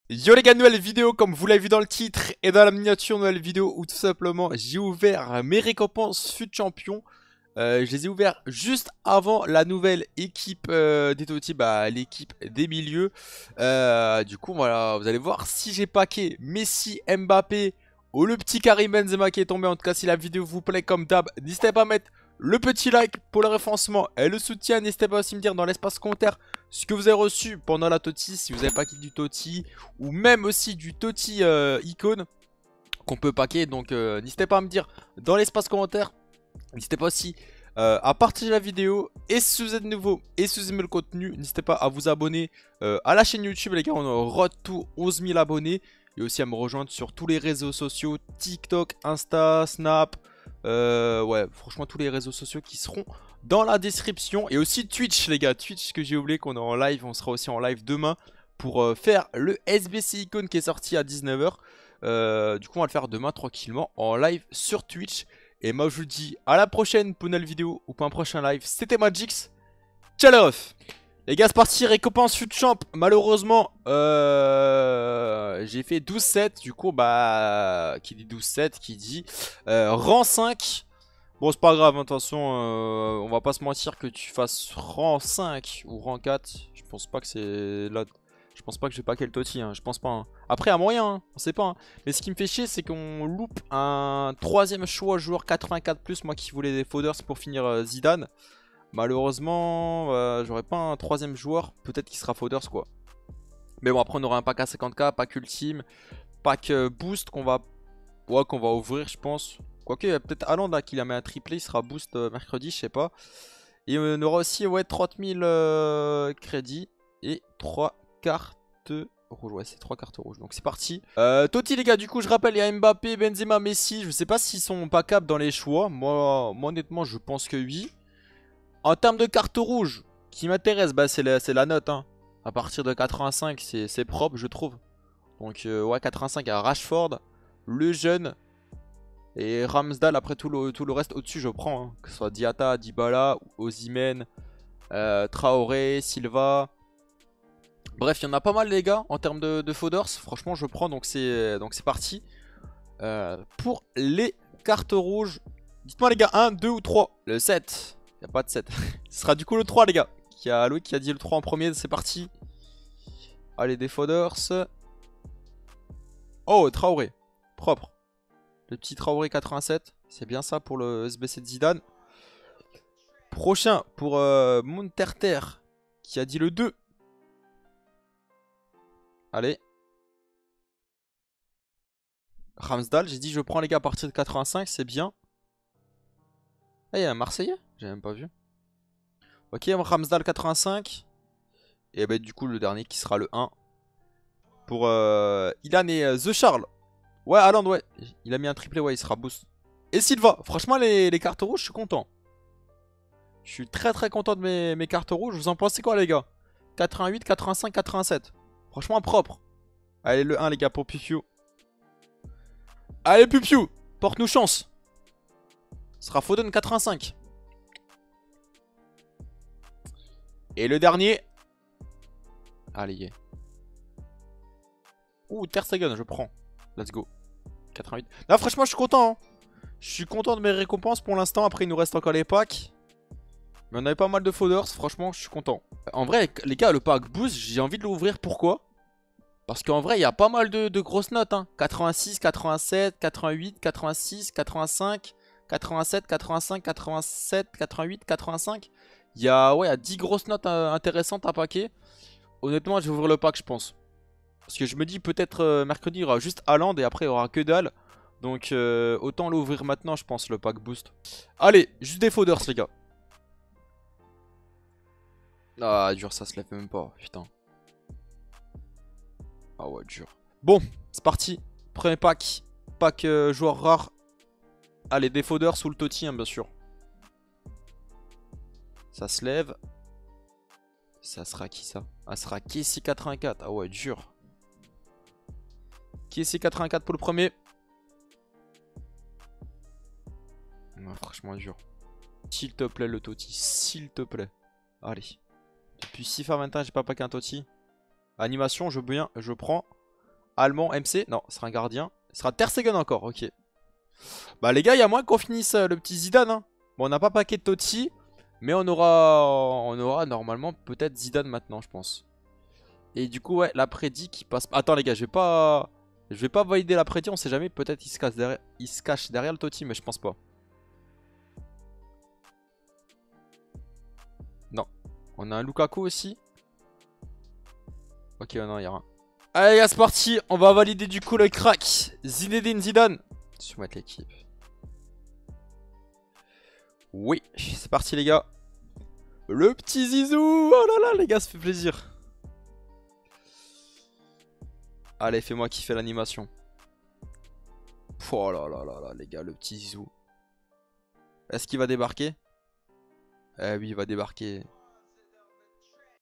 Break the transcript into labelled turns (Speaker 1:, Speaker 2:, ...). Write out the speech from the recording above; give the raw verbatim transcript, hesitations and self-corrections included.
Speaker 1: Yo les gars, nouvelle vidéo comme vous l'avez vu dans le titre et dans la miniature, nouvelle vidéo où tout simplement j'ai ouvert mes récompenses fut champion. Euh, je les ai ouverts juste avant la nouvelle équipe euh, des Totti, bah l'équipe des milieux. Euh, du coup voilà, vous allez voir si j'ai packé Messi, Mbappé ou le petit Karim Benzema qui est tombé. En tout cas si la vidéo vous plaît comme d'hab, n'hésitez pas à mettre le petit like pour le référencement et le soutien. N'hésitez pas aussi à me dire dans l'espace commentaire ce que vous avez reçu pendant la Totti, si vous avez packé du Totti ou même aussi du Totti euh, icône qu'on peut packer. Donc euh, n'hésitez pas à me dire dans l'espace commentaire. N'hésitez pas aussi euh, à partager la vidéo. Et si vous êtes nouveau et si vous aimez le contenu, n'hésitez pas à vous abonner euh, à la chaîne YouTube les gars. On a road to onze mille abonnés. Et aussi à me rejoindre sur tous les réseaux sociaux, TikTok, Insta, Snap. Euh, ouais, franchement tous les réseaux sociaux qui seront dans la description. Et aussi Twitch les gars, Twitch que j'ai oublié qu'on est en live. On sera aussi en live demain pour euh, faire le S B C Icon qui est sorti à dix-neuf heures. Euh, du coup on va le faire demain tranquillement en live sur Twitch. Et moi je vous dis à la prochaine pour une nouvelle vidéo ou pour un prochain live. C'était Magix. Ciao les refs. Les gars c'est parti, récompense fut champ. Malheureusement euh, j'ai fait douze sept. Du coup bah qui dit douze sept qui dit euh, rang cinq. Bon c'est pas grave, attention euh, on va pas se mentir que tu fasses rang cinq ou rang quatre. Je pense pas que c'est là. Je pense pas que j'ai pas quel Totti, hein. Je pense pas hein. Après à moyen, hein. On sait pas hein. Mais ce qui me fait chier c'est qu'on loupe un troisième choix joueur quatre-vingt-quatre plus. Moi qui voulais des Fodders pour finir euh, Zidane. Malheureusement euh, j'aurais pas un troisième joueur. Peut-être qu'il sera Fodders quoi. Mais bon après on aura un pack à cinquante K, pack ultime, pack euh, boost qu'on va ouais, qu'on va ouvrir je pense. Quoique il y a peut-être Haaland là qui a mis un triplé, il sera boost euh, mercredi, je sais pas. Et on aura aussi ouais trente mille euh, crédits et trois cartes rouges. Ouais c'est trois cartes rouges, donc c'est parti. euh, Totti les gars, du coup je rappelle il y a Mbappé, Benzema, Messi. Je sais pas s'ils sont pas cap dans les choix. Moi, moi honnêtement je pense que oui. En termes de cartes rouges qui m'intéresse, bah c'est la, la note hein. À partir de quatre-vingt-cinq c'est propre je trouve. Donc euh, ouais quatre-vingt-cinq à Rashford, le jeune. Et Ramsdale, après tout le, tout le reste au-dessus, je prends. Hein. Que ce soit Diatta, Dybala, Osimhen, euh, Traoré, Silva. Bref, il y en a pas mal, les gars, en termes de, de Fodders. Franchement, je prends, donc c'est parti. Euh, pour les cartes rouges, dites-moi, les gars, un, deux ou trois. Le sept. Il n'y a pas de sept. Ce sera du coup le trois, les gars. Il y a Loïc qui a dit le trois en premier. C'est parti. Allez, des Fodders. Oh, Traoré. Propre. Le petit Traoré quatre-vingt-sept. C'est bien ça pour le S B C de Zidane. Prochain pour euh, Monterter qui a dit le deux. Allez. Ramsdale, j'ai dit je prends les gars à partir de quatre-vingt-cinq, c'est bien. Ah, il y a un Marseillais? J'ai même pas vu. Ok, Ramsdale quatre-vingt-cinq. Et bah du coup le dernier qui sera le un. Pour euh, Ilan et euh, The Charles. Ouais, Haaland, ouais. Il a mis un triplé, ouais, il sera boost. Et Silva, franchement les, les cartes rouges, je suis content. Je suis très très content de mes, mes cartes rouges. Vous en pensez quoi les gars? quatre-vingt-huit, quatre-vingt-cinq, quatre-vingt-sept. Franchement propre. Allez le un les gars pour Pupiu. Allez Pupiu, porte-nous chance. Ce sera Foden quatre-vingt-cinq. Et le dernier. Allez yeah. Ouh Ter Stegen je prends. Let's go. quatre-vingt-huit. Là franchement je suis content hein. Je suis content de mes récompenses pour l'instant. Après il nous reste encore les packs. Mais on avait pas mal de Fodders, franchement je suis content. En vrai les gars le pack boost j'ai envie de l'ouvrir, pourquoi? Parce qu'en vrai il y a pas mal de, de grosses notes hein. quatre-vingt-six, quatre-vingt-sept, quatre-vingt-huit, quatre-vingt-six, quatre-vingt-cinq, quatre-vingt-sept, quatre-vingt-cinq, quatre-vingt-sept, quatre-vingt-huit, quatre-vingt-cinq. Il y a, ouais, il y a dix grosses notes euh, intéressantes à packer. Honnêtement je vais ouvrir le pack je pense. Parce que je me dis peut-être euh, mercredi il y aura juste Haaland et après il y aura que dalle. Donc euh, autant l'ouvrir maintenant je pense le pack boost. Allez juste des Fodders les gars. Ah dur ça se lève même pas putain. Ah ouais dur. Bon c'est parti. Premier pack. Pack euh, joueur rare. Allez des Fodders sous le Totti hein, bien sûr. Ça se lève. Ça sera qui ça? Ah ça sera Kessie quatre-vingt-quatre. Ah ouais dur. Kessie quatre-vingt-quatre pour le premier. Ouais, franchement dur. S'il te plaît le Totti. S'il te plaît. Allez. Depuis six fois vingt et un j'ai pas packé un Totti. Animation je veux bien. Je prends. Allemand, M C. Non, ce sera un gardien. Ce sera Ter Stegen encore, ok. Bah les gars, il y a moins qu'on finisse euh, le petit Zidane. Hein. Bon, on n'a pas paquet de Totti. Mais on aura, on aura normalement peut-être Zidane maintenant, je pense. Et du coup, ouais, la prédit qui passe. Attends les gars, je vais pas... Je vais pas valider la prédit, on sait jamais. Peut-être il se cache derrière... il se cache derrière le Totti, mais je pense pas. Non. On a un Lukaku aussi. Ok, non, il y a rien. Allez les gars, c'est parti. On va valider du coup le crack. Zinedine Zidane. Soumettre l'équipe. Oui, c'est parti les gars. Le petit Zizou. Oh là là les gars, ça fait plaisir. Allez, fais-moi kiffer l'animation. Oh là là là là les gars, le petit Zizou. Est-ce qu'il va débarquer? Eh oui, il va débarquer.